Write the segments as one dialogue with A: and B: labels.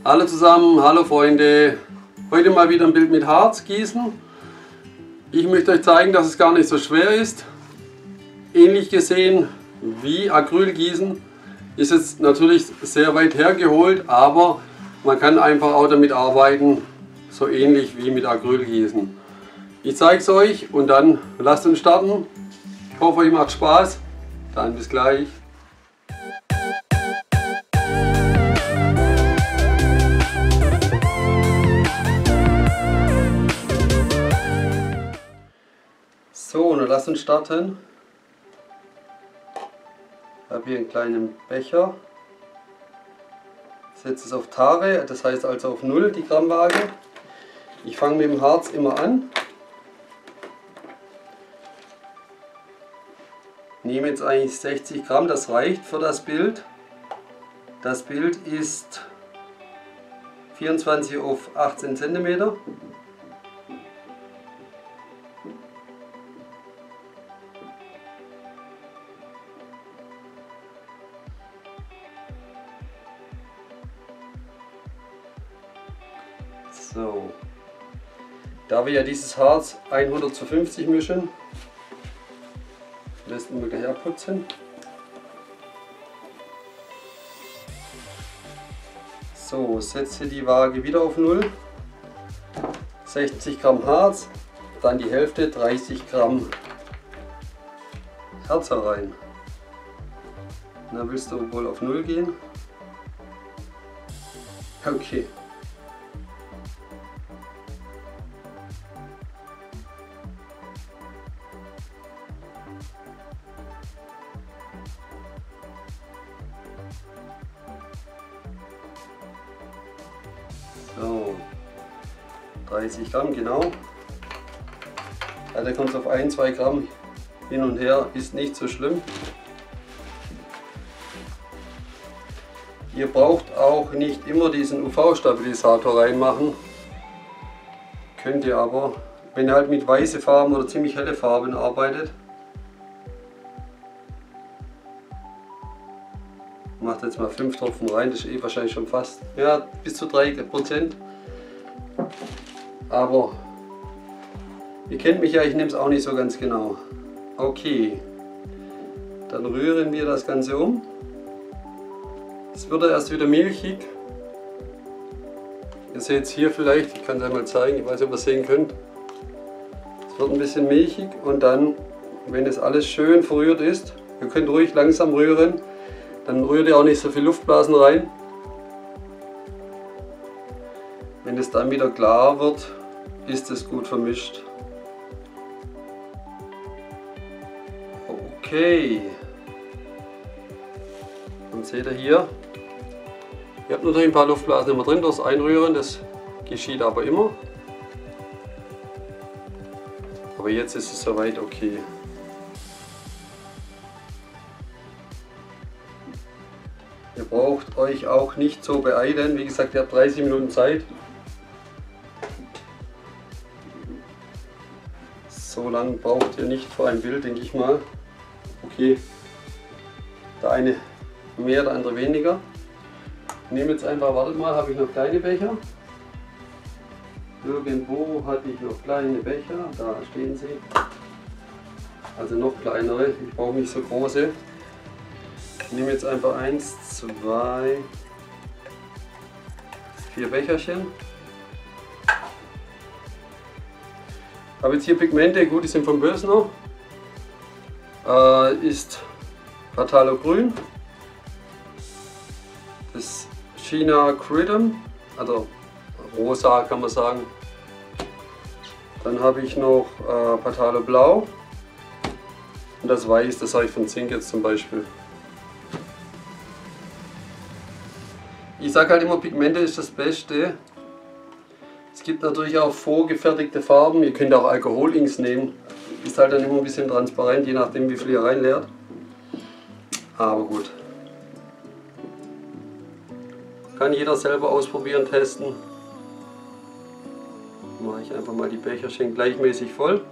A: Hallo zusammen, hallo Freunde. Heute mal wieder ein Bild mit Harz gießen. Ich möchte euch zeigen, dass es gar nicht so schwer ist. Ähnlich gesehen wie Acryl gießen ist es natürlich sehr weit hergeholt, aber man kann einfach auch damit arbeiten, so ähnlich wie mit Acryl gießen. Ich zeige es euch und dann lasst uns starten. Ich hoffe, euch macht Spaß. Dann bis gleich. So, dann lasst uns starten. Ich habe hier einen kleinen Becher. Ich setze es auf Tare, das heißt also auf 0 die Grammwaage. Ich fange mit dem Harz immer an. Nehme jetzt eigentlich 60 Gramm, das reicht für das Bild. Das Bild ist 24 auf 18 cm. So, da wir ja dieses Harz 100:50 mischen, lassen wir gleich abputzen. So, setze die Waage wieder auf 0, 60 Gramm Harz, dann die Hälfte, 30 Gramm Harz herein. Na, willst du wohl auf 0 gehen? Okay. So, 30 Gramm, genau. Ja, da kommt es auf 1-2 Gramm hin und her, ist nicht so schlimm. Ihr braucht auch nicht immer diesen UV-Stabilisator reinmachen. Könnt ihr aber, wenn ihr halt mit weißen Farben oder ziemlich helle Farben arbeitet. Macht jetzt mal 5 Tropfen rein, das ist eh wahrscheinlich schon fast, ja, bis zu 3%. Aber ihr kennt mich ja, ich nehme es auch nicht so ganz genau. Okay, dann rühren wir das Ganze um. Es wird erst wieder milchig. Ihr seht es hier vielleicht, ich kann es einmal zeigen, ich weiß nicht, ob ihr es sehen könnt. Es wird ein bisschen milchig und dann, wenn es alles schön verrührt ist, ihr könnt ruhig langsam rühren. Dann rührt ihr auch nicht so viel Luftblasen rein. Wenn es dann wieder klar wird, ist es gut vermischt. Okay. Dann seht ihr hier, ihr habt natürlich ein paar Luftblasen immer drin durchs Einrühren, das geschieht aber immer. Aber jetzt ist es soweit okay. Ihr braucht euch auch nicht so beeilen, wie gesagt, ihr habt 30 Minuten Zeit. So lange braucht ihr nicht für ein Bild, denke ich mal. Okay, der eine mehr, der andere weniger. Ich nehme jetzt einfach, wartet mal, habe ich noch kleine Becher? Irgendwo hatte ich noch kleine Becher, da stehen sie. Also noch kleinere, ich brauche nicht so große. Ich nehme jetzt einfach 1, 2, 4 Becherchen. Ich habe jetzt hier Pigmente, gut, die sind vom Bösner. Ist Patalo Grün. Das China Cridum, also rosa kann man sagen. Dann habe ich noch Patalo Blau. Und das Weiß, das habe ich von Zink jetzt zum Beispiel. Ich sage halt immer, Pigmente ist das Beste. Es gibt natürlich auch vorgefertigte Farben. Ihr könnt auch Alkoholinks nehmen. Ist halt dann immer ein bisschen transparent, je nachdem wie viel ihr reinleert. Aber gut. Kann jeder selber ausprobieren, testen. Mache ich einfach mal die Becherchen gleichmäßig voll.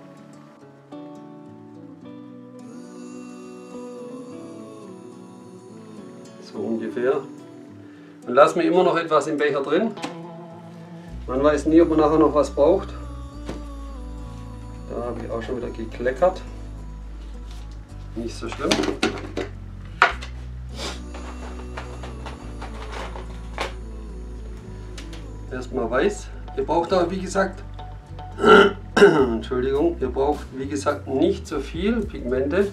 A: So ungefähr. Dann lassen wir immer noch etwas im Becher drin. Man weiß nie, ob man nachher noch was braucht. Da habe ich auch schon wieder gekleckert. Nicht so schlimm. Erstmal weiß. Ihr braucht aber, wie gesagt, Entschuldigung, ihr braucht, wie gesagt, nicht so viel Pigmente.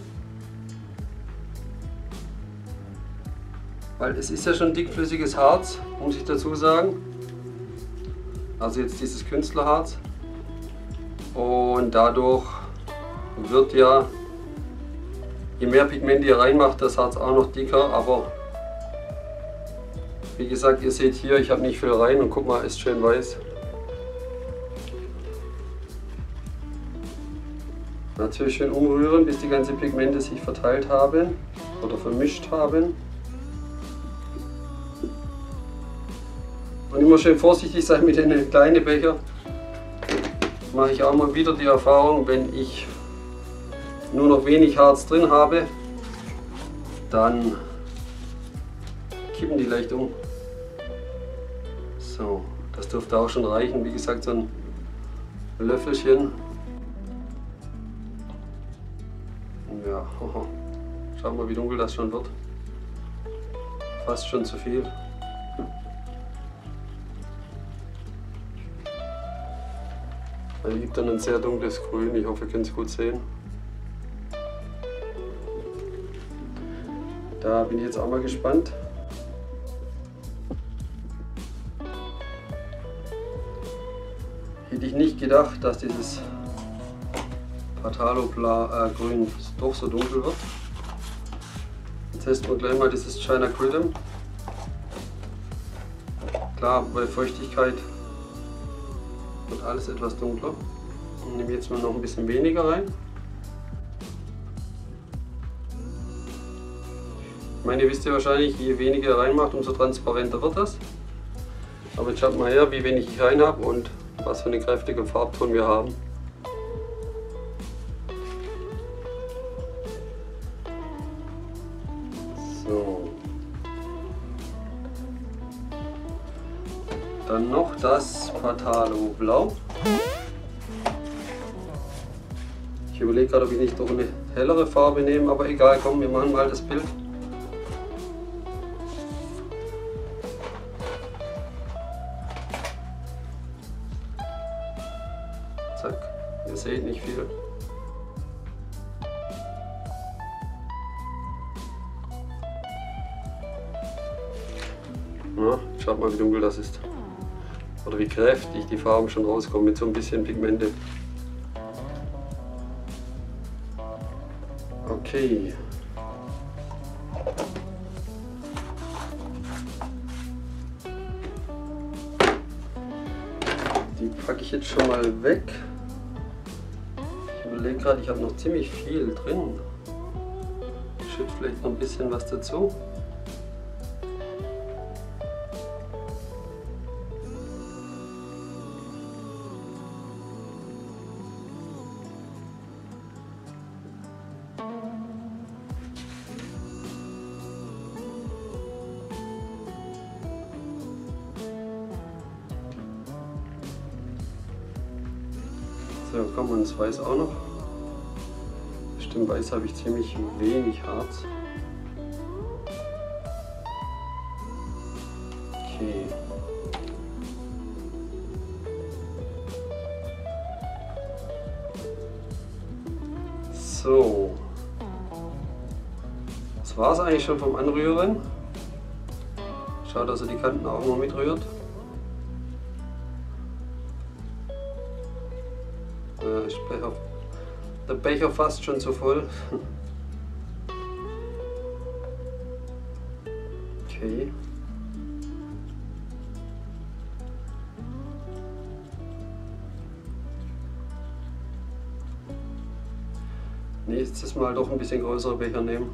A: Weil es ist ja schon dickflüssiges Harz, muss ich dazu sagen. Also jetzt dieses Künstlerharz. Und dadurch wird ja, je mehr Pigmente ihr reinmacht, das Harz auch noch dicker. Aber wie gesagt, ihr seht hier, ich habe nicht viel rein und guck mal, ist schön weiß. Natürlich schön umrühren, bis die ganzen Pigmente sich verteilt haben oder vermischt haben. Und immer schön vorsichtig sein mit den kleinen Becher. Mache ich auch mal wieder die Erfahrung, wenn ich nur noch wenig Harz drin habe, dann kippen die leicht um. So, das dürfte auch schon reichen. Wie gesagt, so ein Löffelchen. Ja, schau mal, wie dunkel das schon wird. Fast schon zu viel. Er gibt dann ein sehr dunkles Grün, ich hoffe, ihr könnt es gut sehen. Da bin ich jetzt auch mal gespannt. Hätte ich nicht gedacht, dass dieses Patalo Grün doch so dunkel wird. Jetzt testen wir gleich mal dieses China Gridem. Klar, bei Feuchtigkeit wird alles etwas dunkler. Ich nehme jetzt mal noch ein bisschen weniger rein. Ich meine, ihr wisst ja wahrscheinlich, je weniger ihr reinmacht, umso transparenter wird das. Aber jetzt schaut mal her, wie wenig ich rein habe und was für einen kräftigen Farbton wir haben. So. Dann noch das Patalo Blau. Ich überlege gerade, ob ich nicht doch eine hellere Farbe nehme, aber egal, komm, wir machen mal das Bild. Zack, ihr seht nicht viel. Na, schaut mal, wie dunkel das ist. Oder wie kräftig die Farben schon rauskommen mit so ein bisschen Pigmente. Okay. Die packe ich jetzt schon mal weg. Ich überlege gerade, ich habe noch ziemlich viel drin. Ich schütte vielleicht noch ein bisschen was dazu. So, komm, und das Weiß auch noch. Stimmt, Weiß habe ich ziemlich wenig Harz. Okay. So. Das war es eigentlich schon vom Anrühren. Schaut, dass ihr die Kanten auch noch mitrührt. Der Becher fast schon zu voll. Okay. Nächstes Mal doch ein bisschen größere Becher nehmen.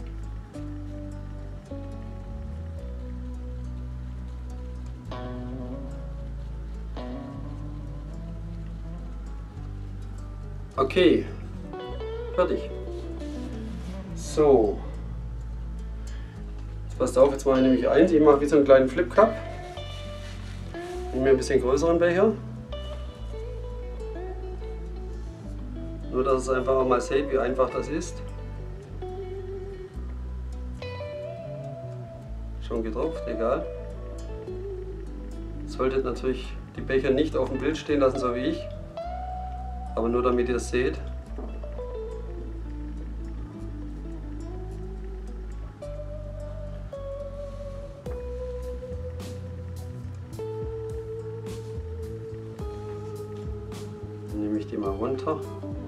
A: Okay, fertig. So, Passt auf, jetzt mache ich nämlich eins. Ich mache wie so einen kleinen Flip Cup. Nehme mir ein bisschen größeren Becher. Nur, dass ihr einfach mal seht, wie einfach das ist. Schon getropft, egal. Solltet natürlich die Becher nicht auf dem Bild stehen lassen, so wie ich. Aber nur damit ihr es seht. Dann nehme ich die mal runter.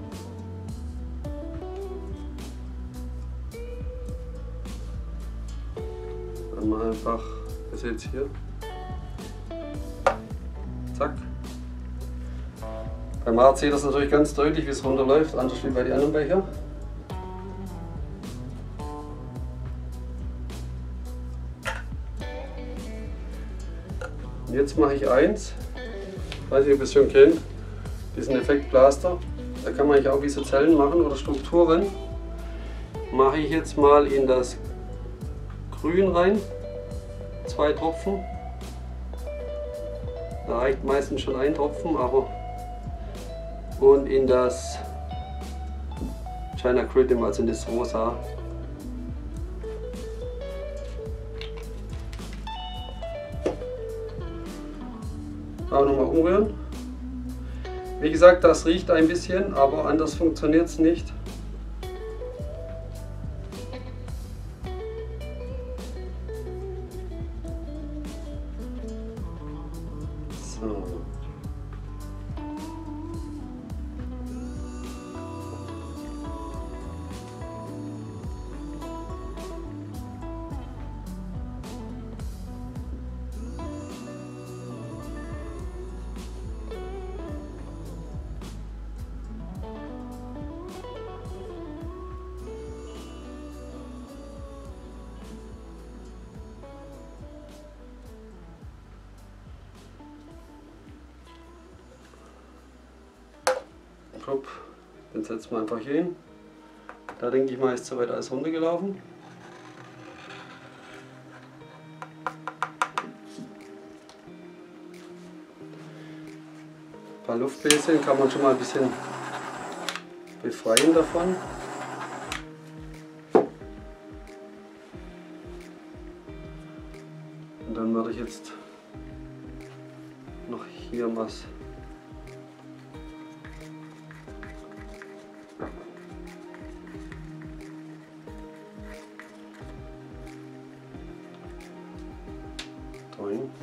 A: Dann mal einfach, ihr seht es hier. Zack. Beim Harz seht ihr das natürlich ganz deutlich, wie es runterläuft, anders wie bei den anderen Becher. Und jetzt mache ich eins, ich weiß nicht, ob ihr es schon kennt, diesen Effektblaster. Da kann man eigentlich auch wie so Zellen machen oder Strukturen. Mache ich jetzt mal in das Grün rein, 2 Tropfen. Da reicht meistens schon ein Tropfen, aber und in das China Crittim, also in das Rosa. Auch nochmal umrühren. Wie gesagt, das riecht ein bisschen, aber anders funktioniert es nicht. So. Den setzen wir einfach hier hin. Da denke ich mal, ist soweit alles runtergelaufen. Ein paar Luftbläschen kann man schon mal ein bisschen befreien davon. Und dann werde ich jetzt noch hier was rein.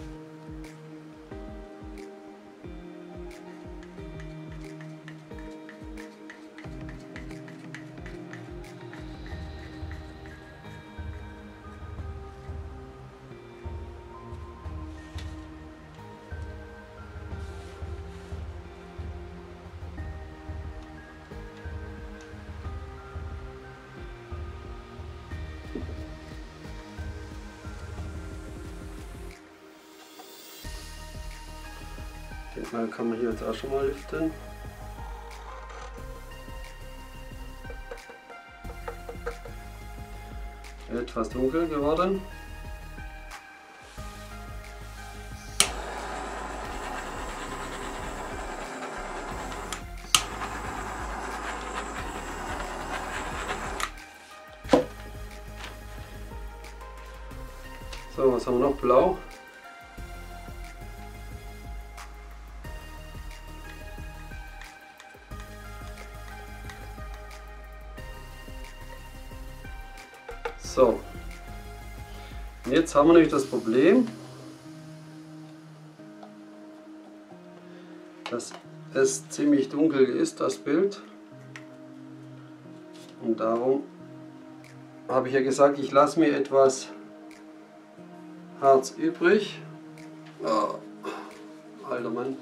A: Den Knall kann man hier jetzt auch schon mal lüften. Etwas dunkel geworden. So, was haben wir noch? Blau. So, und jetzt haben wir nämlich das Problem, dass es ziemlich dunkel ist, das Bild. Und darum habe ich ja gesagt, ich lasse mir etwas Harz übrig. Oh, alter Mann.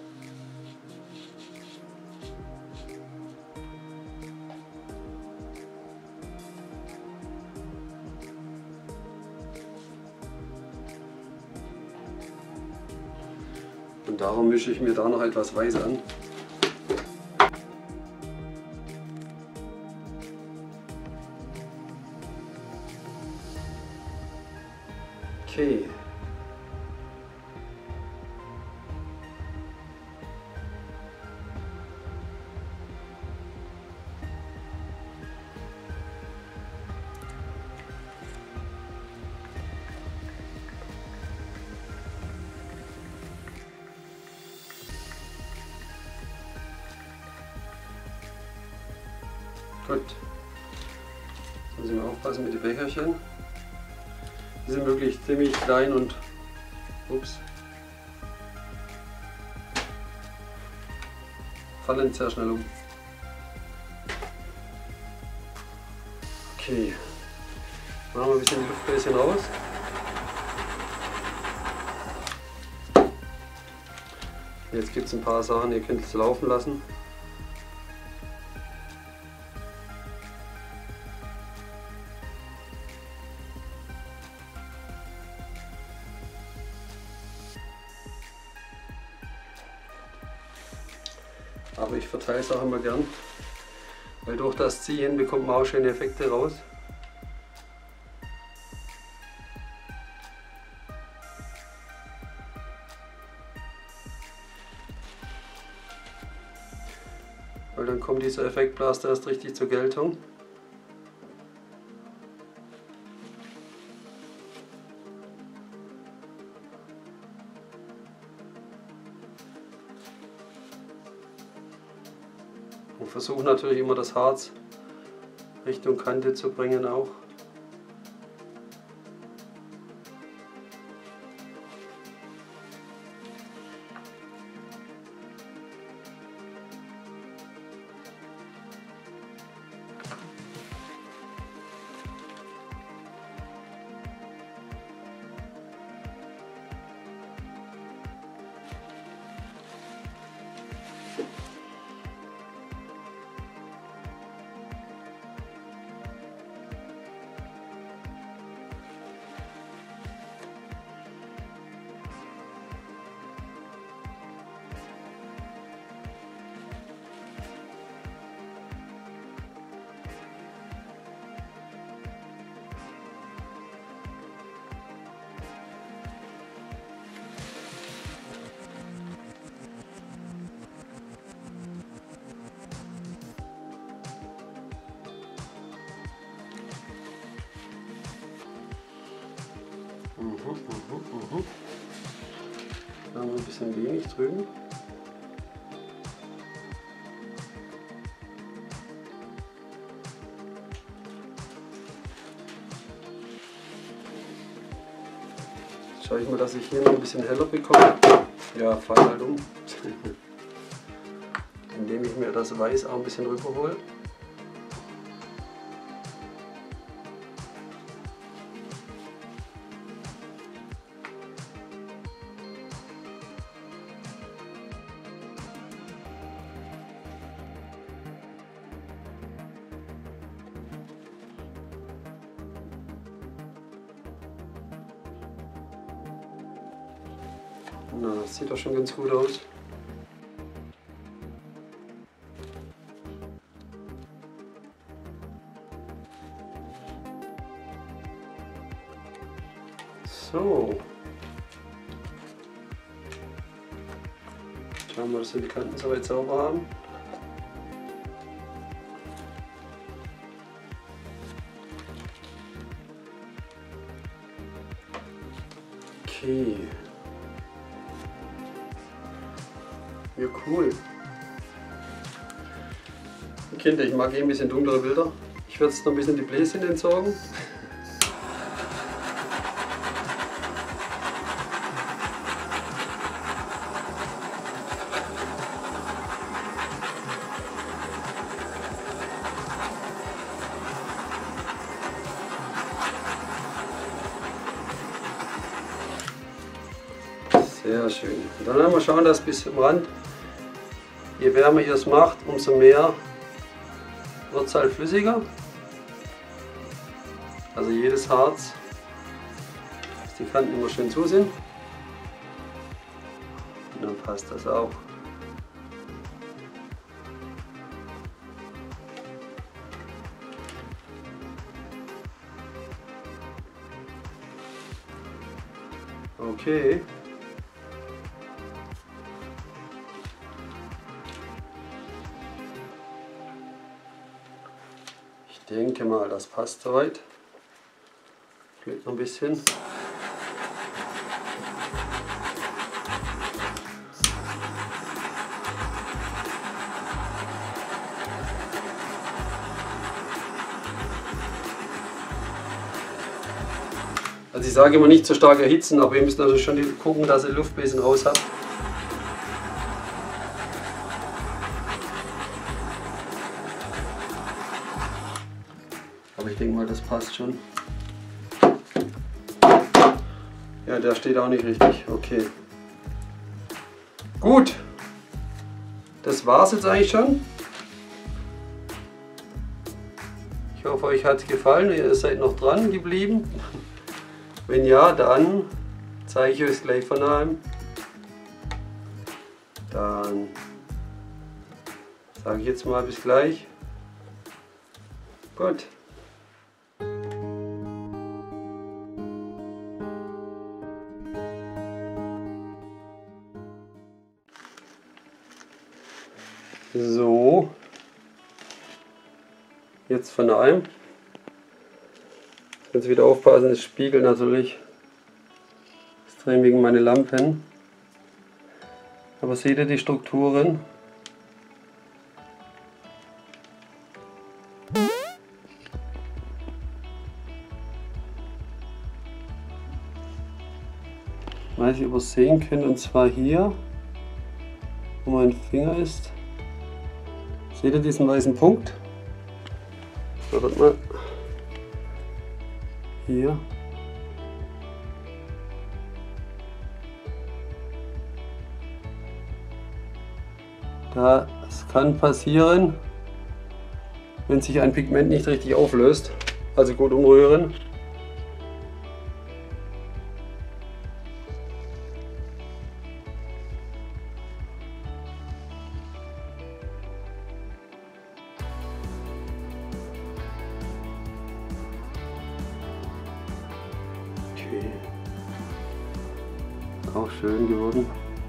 A: Und darum mische ich mir da noch etwas Weiß an. Okay. Gut. Jetzt müssen wir aufpassen mit den Becherchen. Die sind wirklich ziemlich klein und ups, fallen sehr schnell um. Okay, machen wir ein bisschen die Luftbläschen raus. Jetzt gibt es ein paar Sachen, ihr könnt es laufen lassen. Aber ich verteile es auch immer gern, weil durch das Ziehen bekommt man auch schöne Effekte raus. Weil dann kommt dieser Effektblaster erst richtig zur Geltung. Und versuche natürlich immer das Harz Richtung Kante zu bringen auch. Da haben wir ein bisschen wenig drüben. Jetzt schaue ich mal, dass ich hier noch ein bisschen heller bekomme. Ja, fall halt um. Indem ich mir das Weiß auch ein bisschen rüberhole. Na, das sieht doch schon ganz gut aus. So. Schauen wir, dass wir die Kanten soweit sauber haben. Okay. Ja, cool. Kinder, ich mag eh ein bisschen dunklere Bilder. Ich werde jetzt noch ein bisschen die Bläschen entsorgen. Sehr schön. Und dann werden wir schauen, dass bis zum Rand, je wärmer ihr es macht, umso mehr wird es halt flüssiger. Also jedes Harz, dass die Kanten immer schön zu sind. Und dann passt das auch. Okay. Ich denke mal, das passt soweit. Vielleicht noch ein bisschen. Also ich sage immer nicht so stark erhitzen, aber ihr müsst also schon gucken, dass ihr Luft ein bisschen raus habt. Aber ich denke mal, das passt schon. Ja, der steht auch nicht richtig. Okay. Gut. Das war's jetzt eigentlich schon. Ich hoffe, euch hat es gefallen. Ihr seid noch dran geblieben. Wenn ja, dann zeige ich euch es gleich von daheim. Dann sage ich jetzt mal bis gleich. Gut. So. Jetzt von daheim. Jetzt wieder aufpassen, es spiegelt natürlich extrem wegen meiner Lampen. Aber seht ihr die Strukturen? Ich weiß nicht, ob ihr es sehen könnt, und zwar hier, wo mein Finger ist. Seht ihr diesen weißen Punkt? Wartet mal. Hier. Das kann passieren, wenn sich ein Pigment nicht richtig auflöst. Also gut umrühren. Okay. Auch schön geworden.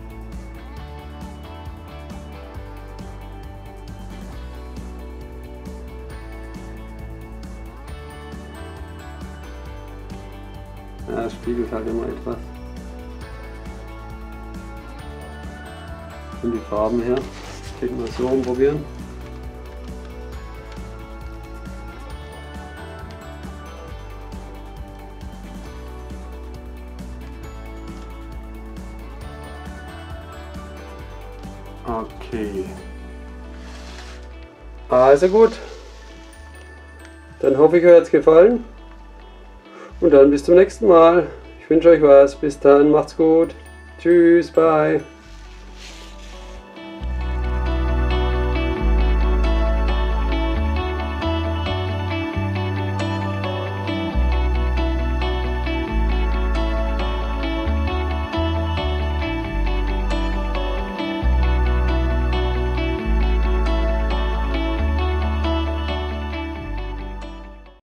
A: Ja, es spiegelt halt immer etwas. Von die Farben her. Ich denke mal so rumprobieren. Okay. Also gut. Dann hoffe ich, euch hat es gefallen. Und dann bis zum nächsten Mal. Ich wünsche euch was. Bis dann. Macht's gut. Tschüss. Bye.